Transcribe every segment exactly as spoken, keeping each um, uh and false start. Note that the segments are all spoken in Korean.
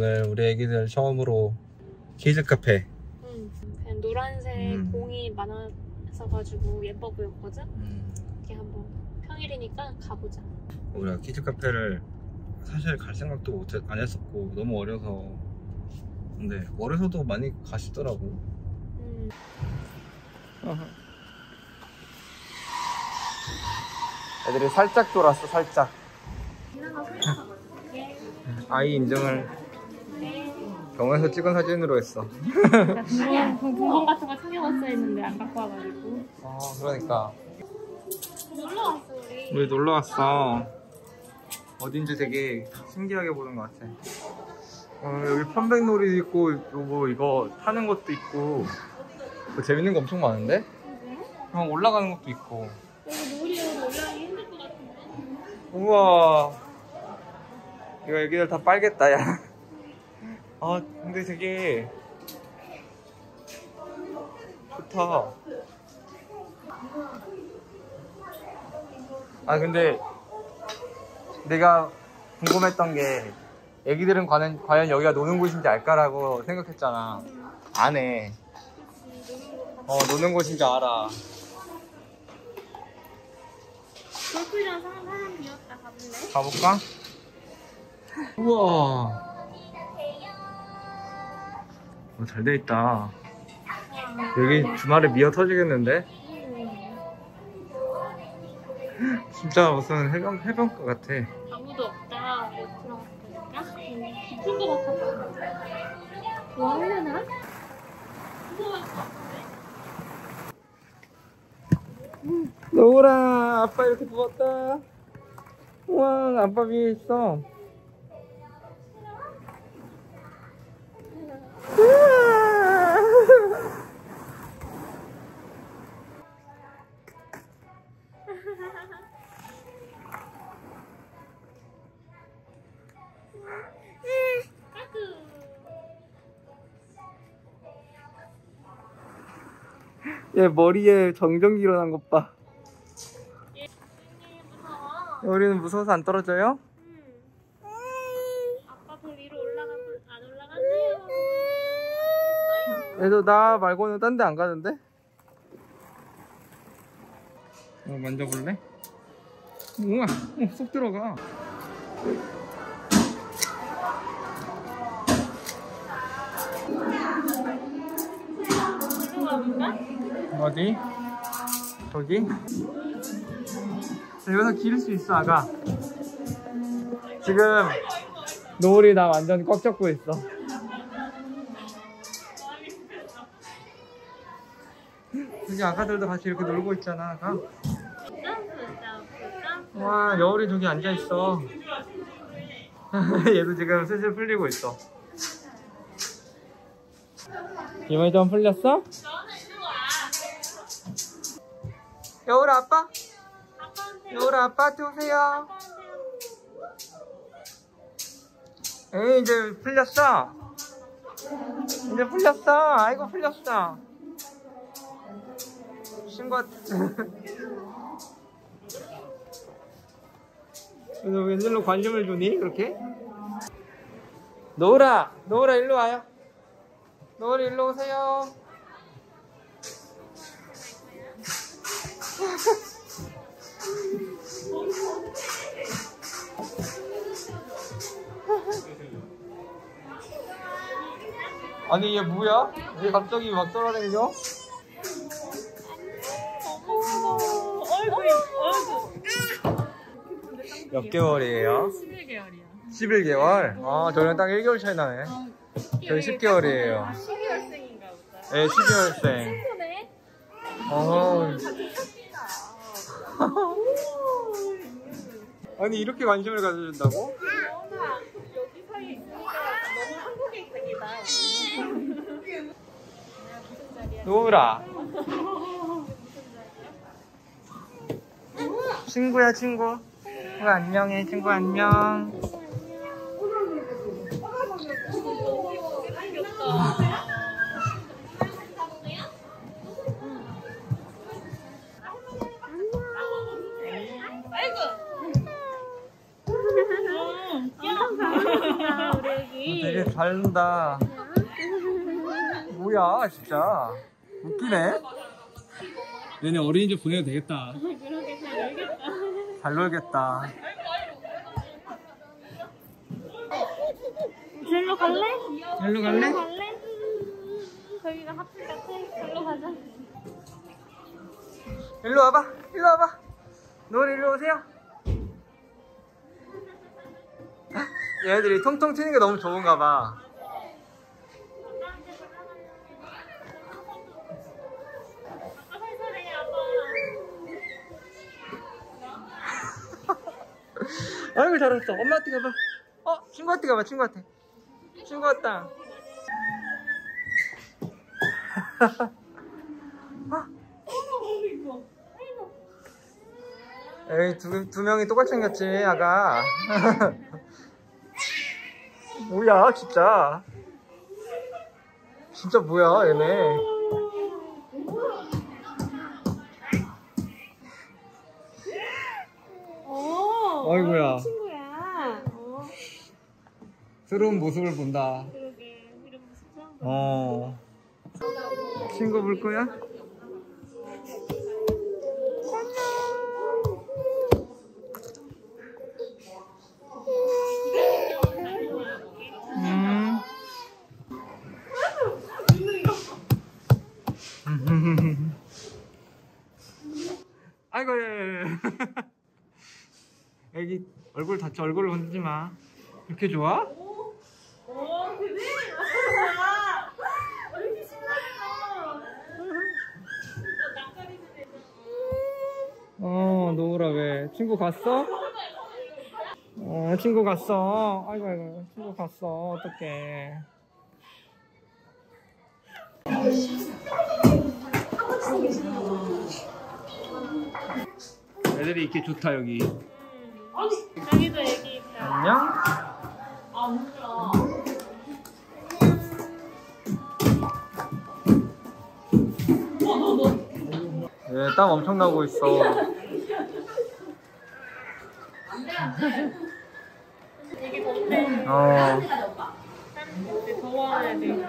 오늘 우리 애기들 처음으로 키즈 카페. 응. 그냥 노란색 음. 공이 많아서가지고 예뻐 보였거든? 음. 이렇게 한번 평일이니까 가보자. 우리가 키즈 카페를 사실 갈 생각도 못 했, 안 했었고 너무 어려서. 근데 어려서도 많이 가시더라고. 음. 애들이 살짝 돌았어, 살짝. 아이 인증을 병원에서 찍은 사진으로 했어. 분건 같은 거 챙겨왔어야 했는데 안 갖고 와가지고. 어, 그러니까. 놀러 왔어 우리. 우리 놀러 왔어. 어딘지 되게 신기하게 보는 것 같아. 어, 여기 편백놀이도 있고, 뭐 이거 타는 것도 있고, 뭐 재밌는 거 엄청 많은데? 형 올라가는 것도 있고. 여기 놀이로 올라가기 힘들 것 같은데. 우와. 이거 애기들 다 빨겠다, 야. 아, 근데 되게 좋다. 아, 근데 내가 궁금했던 게 애기들은 과연, 과연 여기가 노는 곳인지 알까라고 생각했잖아. 안 해. 어, 노는 곳인지 알아. 골프장 사람 사람 비었다. 가볼래? 가볼까? 우와. 어, 잘 돼 있다. 여기 주말에 미어 터지겠는데? 진짜 무슨 해변, 해변가 같아. 아무도 없다. 못 들어갔으니까. 깊은 거 같아서. 뭐 하려나? 무서울 것 같은데? 노을아, 아빠 이렇게 누웠다. 우와, 아빠 위에 있어. 얘 머리에 정전기 일어난 것 봐. 얘 무서워. 우리는 무서워서 안 떨어져요? 응. 아빠 그 위로 올라가 안 올라간대요. 얘도 나 말고는 딴 데 안 가는데? 어, 만져볼래? 우와, 어, 쏙 들어가. 일로 가볼까? 어디? 저기? 여기서 기를 수 있어, 아가. 지금 노을이 나 완전 꽉 잡고 있어. 여기 아가들도 같이 이렇게 놀고 있잖아, 아가. 와, 여울이 저기 앉아있어. 얘도 지금 슬슬 풀리고 있어. 이번에 좀 풀렸어? 여울아, 아빠? 여울아, 아빠한테 오세요. 에이, 이제 풀렸어. 이제 풀렸어. 아이고, 풀렸어. 신고. 너 웬일로 관심을 주니? 그렇게? 노을아, 노을아, 일로 와요. 노을아, 일로 오세요. 아니, 얘 뭐야? 왜 갑자기 막 돌아다니죠? 얼굴, 얼굴. 몇 개월이에요? 십일 개월이야. 십일 개월? 아, 저는 딱 일 개월 차이 나네. 저희 십 개월이에요. 십이 월생인가 보다. 네, 십이 월생. 친구네? 어. 아니, 이렇게 관심을 가져준다고? 너나 여기 사이에 있으니까 너무 한국에 있는 게 나아. 무슨 자리야? 노을아. 친구야, 친구. 친구 안녕해, 친구 안녕. 아이고. 엄청 잘한다 우리 애기. 되게 바른다. 뭐야 진짜 웃기네. 얘네 어린이집 보내도 되겠다. 그러게 잘 놀겠다. 잘 놀겠다. 절로 갈래? 일로 갈래? 절로 갈래? 거기가 하필 같아. 절로 가자. 일로 와봐. 일로 와봐. 노을이 일로 오세요. 얘네들이 통통 튀는 게 너무 좋은가 봐. 아이고 잘했어. 엄마한테 가봐. 어? 친구한테 가봐. 친구한테. 친구 왔다. 에이 두, 두 명이 똑같이 생겼지 아가. 뭐야 진짜. 진짜 뭐야 얘네. 어이구야. 친구야. 어. 새로운 모습을 본다. 그러게. 이런 모습 처음 봐. 어. 친구 볼 거야? 음. 아이고. 애기 얼굴 다쳐. 얼굴을 건드지 마. 이렇게 좋아? 오, 그래? 왜 이렇게 신났어? 진짜 낯가리는 애들. 어, 노을아 왜? 친구 갔어? 어, 친구 갔어. 아이고 아이고, 친구 갔어. 어떡해. 애들이 있기 좋다 여기. 여기도 애기 있다. 안녕? 아, 몰라. 얘 땀 엄청 나고 있어. 되게 덥대. 어. 되게 더워하는 애들.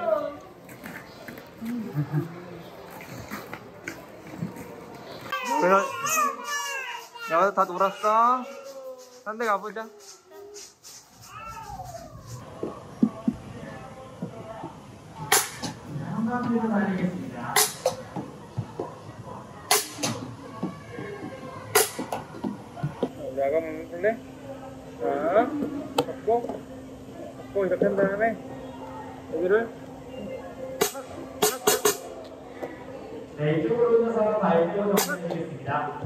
그래. 야, 다 놀았어? 딴 데 가보자. 한가운데로 달리겠습니다. 야간 볼래? 자, 잡고, 잡고 이렇게 한 다음에 여기를 네, 이쪽으로 오셔서 발표 정리해드리겠습니다.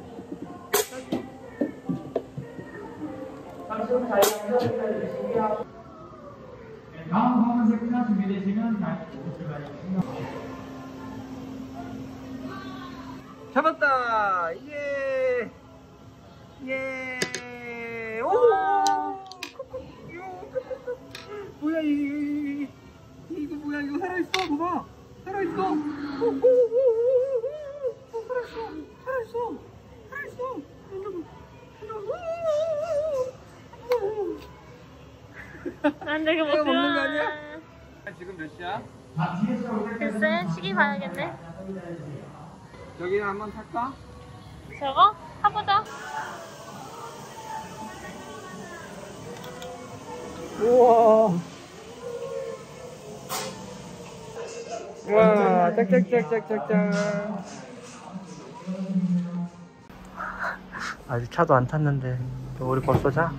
잠시 후 자리에서 기다려주시고요. 네, 다음 검은색 끝나 준비되시면 다시 출발해주시면 잡았다! 예! 예! 오! 뭐야 이 이거 뭐야 이거 살아있어 봐봐 살아있어 살아있어 살아있어 살아있어 안 되게 못 내가 먹는 거 들어. 아니야? 지금 몇 시야? 글쎄, 시계 봐야겠네. 여기는 한번 탈까? 저거? 타보자. 우와 우와 짝짝짝짝짝짝 아직 차도 안 탔는데 우리 벌써 자?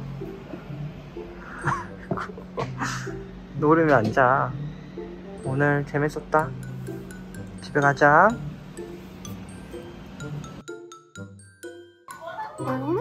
노을이 왜 안 자? 오늘 재밌었다. 집에 가자. 응?